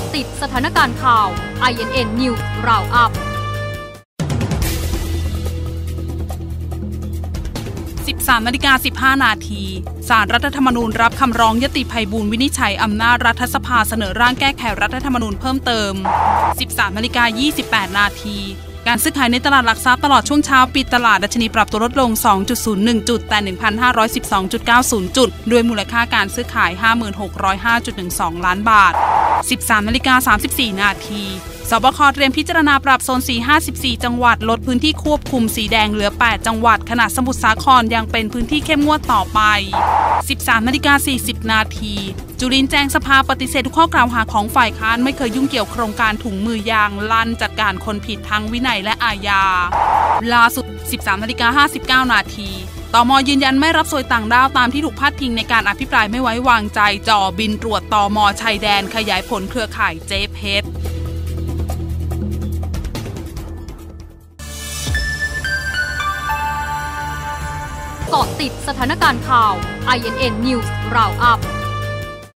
าะติดสถานการณ์ข่าว INN News Roundup 13:15 นาทีศาลรัฐธรรมนูญรับคำร้องยติไพบูลย์วินิจฉัยอำนาจรัฐสภาเสนอร่างแก้ไขรัฐธรรมนูญเพิ่มเติม 13:28 นาทีการซื้อขายในตลาดหลักทรัพย์ตลอดช่วงเช้าปิดตลาดดัชนีปรับตัวลดลง 2.01 จุดแต่ 1,512.90 จุดด้วยมูลค่าการซื้อขาย 5605.12 ล้านบาท 13:34 นาทีสบค.เตรียมพิจารณาปรับโซนสี54 จังหวัดลดพื้นที่ควบคุมสีแดงเหลือ 8 จังหวัดขณะสมุทรสาครยังเป็นพื้นที่เข้มงวดต่อไป 13:40 นาทีจุรินทร์แจ้งสภาปฏิเสธทุกข้อกล่าวหาของฝ่ายค้านไม่เคยยุ่งเกี่ยวโครงการถุงมือยางลั่นจัดการคนผิดทั้งวินัยและอาญาล่าสุด 13:59 นาทีตม.ยืนยันไม่รับสวยต่างด้าวตามที่ถูกพาดพิงในการอภิปรายไม่ไว้วางใจจ่อบินตรวจตม.ชายแดนขยายผลเครือข่ายเจ๊เพชรเกาะติดสถานการณ์ข่าว INN News Roundup